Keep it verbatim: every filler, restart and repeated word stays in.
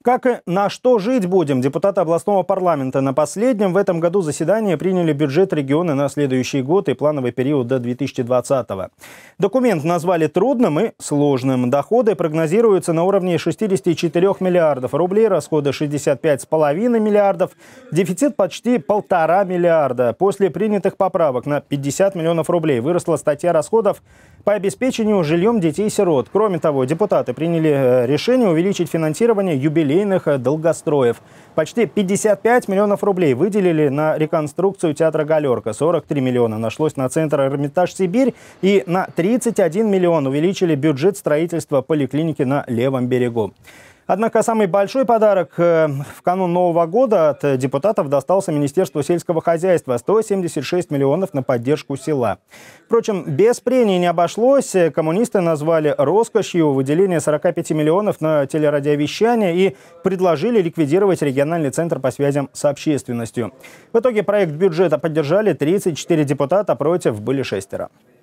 Как и на что жить будем, депутаты областного парламента на последнем в этом году заседании приняли бюджет региона на следующий год и плановый период до две тысячи двадцатого. Документ назвали трудным и сложным. Доходы прогнозируются на уровне шестидесяти четырёх миллиардов рублей, расходы шестьдесят пять с половиной миллиардов, дефицит почти полтора миллиарда. После принятых поправок на пятьдесят миллионов рублей выросла статья расходов по обеспечению жильем детей-сирот. Кроме того, депутаты приняли решение увеличить финансирование юбилейных долгостроев. Почти пятьдесят пять миллионов рублей выделили на реконструкцию театра «Галерка». сорок три миллиона нашлось на центр «Эрмитаж Сибирь». И на тридцать один миллион увеличили бюджет строительства поликлиники на левом берегу. Однако самый большой подарок в канун Нового года от депутатов достался Министерству сельского хозяйства – сто семьдесят шесть миллионов на поддержку села. Впрочем, без прений не обошлось. Коммунисты назвали роскошью выделение сорока пяти миллионов на телерадиовещание и предложили ликвидировать региональный центр по связям с общественностью. В итоге проект бюджета поддержали тридцать четыре депутата, против были шестеро.